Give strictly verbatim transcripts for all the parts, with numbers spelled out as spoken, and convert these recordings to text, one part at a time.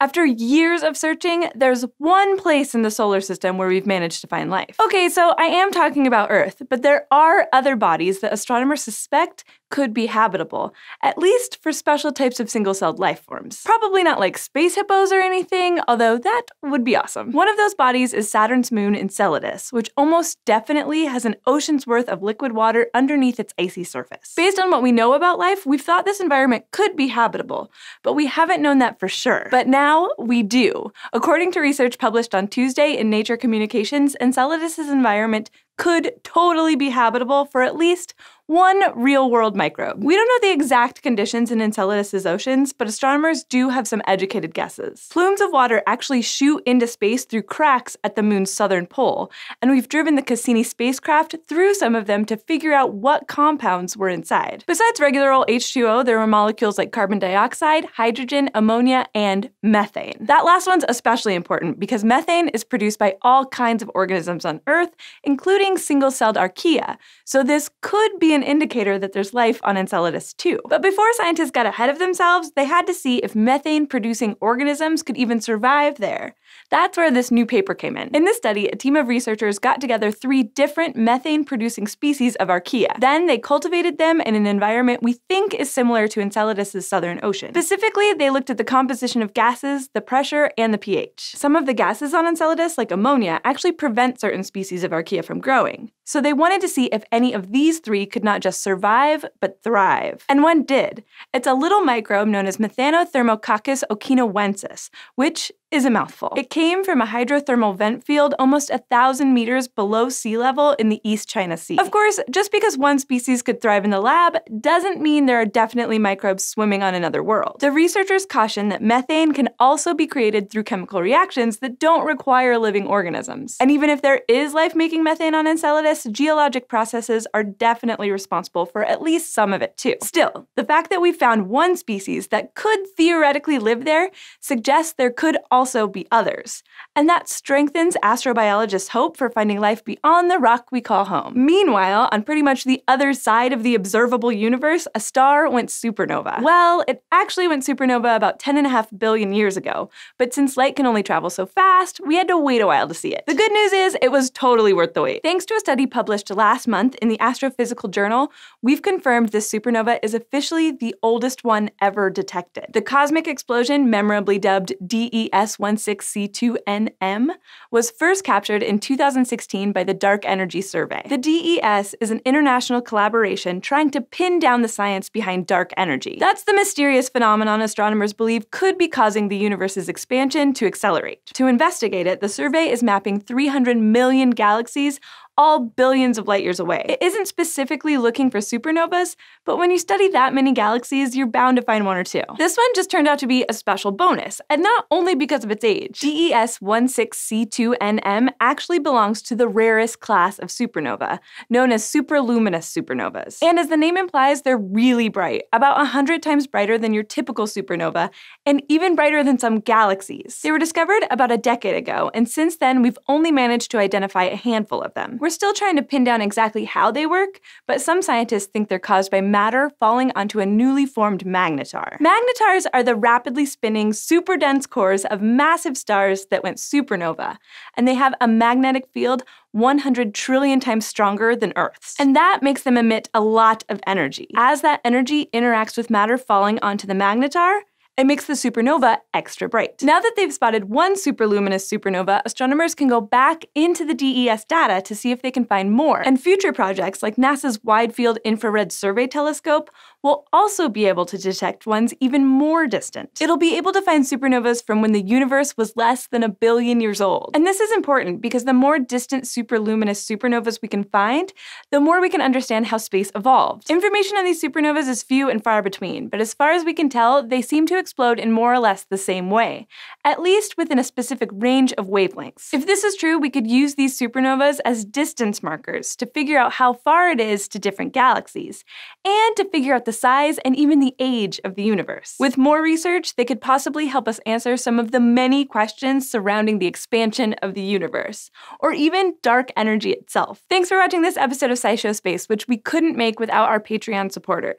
After years of searching, there's one place in the solar system where we've managed to find life. Okay, so I am talking about Earth, but there are other bodies that astronomers suspect could be habitable, at least for special types of single-celled life forms. Probably not like space hippos or anything, although that would be awesome. One of those bodies is Saturn's moon Enceladus, which almost definitely has an ocean's worth of liquid water underneath its icy surface. Based on what we know about life, we've thought this environment could be habitable, but we haven't known that for sure. But now we do. According to research published on Tuesday in Nature Communications, Enceladus's environment could totally be habitable for at least one real-world microbe. We don't know the exact conditions in Enceladus's oceans, but astronomers do have some educated guesses. Plumes of water actually shoot into space through cracks at the moon's southern pole, and we've driven the Cassini spacecraft through some of them to figure out what compounds were inside. Besides regular old H two O, there were molecules like carbon dioxide, hydrogen, ammonia, and methane. That last one's especially important because methane is produced by all kinds of organisms on Earth, including single-celled archaea, so this could be an indicator that there's life on Enceladus too. But before scientists got ahead of themselves, they had to see if methane-producing organisms could even survive there. That's where this new paper came in. In this study, a team of researchers got together three different methane-producing species of archaea. Then they cultivated them in an environment we think is similar to Enceladus's southern ocean. Specifically, they looked at the composition of gases, the pressure, and the pH. Some of the gases on Enceladus, like ammonia, actually prevent certain species of archaea from growing. So they wanted to see if any of these three could not just survive, but thrive. And one did. It's a little microbe known as Methanothermococcus okinawensis, which is a mouthful. It came from a hydrothermal vent field almost a thousand meters below sea level in the East China Sea. Of course, just because one species could thrive in the lab doesn't mean there are definitely microbes swimming on another world. The researchers caution that methane can also be created through chemical reactions that don't require living organisms. And even if there is life making methane on Enceladus, geologic processes are definitely responsible for at least some of it too. Still, the fact that we found one species that could theoretically live there suggests there could also also be others, and that strengthens astrobiologists' hope for finding life beyond the rock we call home. Meanwhile, on pretty much the other side of the observable universe, a star went supernova. Well, it actually went supernova about ten and a half billion years ago, but since light can only travel so fast, we had to wait a while to see it. The good news is it was totally worth the wait. Thanks to a study published last month in the Astrophysical Journal, we've confirmed this supernova is officially the oldest one ever detected. The cosmic explosion, memorably dubbed D E S sixteen C two N M, was first captured in two thousand sixteen by the Dark Energy Survey. The D E S is an international collaboration trying to pin down the science behind dark energy. That's the mysterious phenomenon astronomers believe could be causing the universe's expansion to accelerate. To investigate it, the survey is mapping three hundred million galaxies, all billions of light years away. It isn't specifically looking for supernovas, but when you study that many galaxies, you're bound to find one or two. This one just turned out to be a special bonus, and not only because of its age. D E S sixteen C two N M actually belongs to the rarest class of supernova, known as superluminous supernovas. And as the name implies, they're really bright, about one hundred times brighter than your typical supernova, and even brighter than some galaxies. They were discovered about a decade ago, and since then, we've only managed to identify a handful of them. We're still trying to pin down exactly how they work, but some scientists think they're caused by matter falling onto a newly formed magnetar. Magnetars are the rapidly spinning, super dense cores of massive stars that went supernova, and they have a magnetic field one hundred trillion times stronger than Earth's. And that makes them emit a lot of energy. As that energy interacts with matter falling onto the magnetar, it makes the supernova extra bright. Now that they've spotted one superluminous supernova, astronomers can go back into the D E S data to see if they can find more. And future projects like NASA's Wide Field Infrared Survey Telescope will also be able to detect ones even more distant. It'll be able to find supernovas from when the universe was less than a billion years old. And this is important because the more distant superluminous supernovas we can find, the more we can understand how space evolved. Information on these supernovas is few and far between, but as far as we can tell, they seem to explode in more or less the same way, at least within a specific range of wavelengths. If this is true, we could use these supernovas as distance markers to figure out how far it is to different galaxies, and to figure out the size and even the age of the universe. With more research, they could possibly help us answer some of the many questions surrounding the expansion of the universe, or even dark energy itself. Thanks for watching this episode of SciShow Space, which we couldn't make without our Patreon supporters.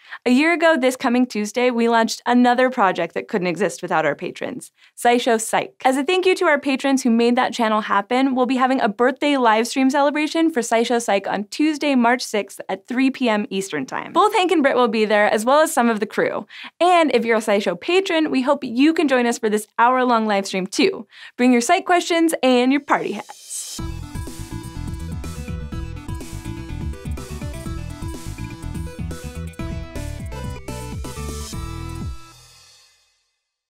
A year ago this coming Tuesday, we launched another project that couldn't exist without our patrons, SciShow Psych. As a thank you to our patrons who made that channel happen, we'll be having a birthday live stream celebration for SciShow Psych on Tuesday, March sixth at three p m Eastern Time. Both Hank and Britt will be there, as well as some of the crew. And if you're a SciShow patron, we hope you can join us for this hour-long live stream too. Bring your Psych questions and your party hat.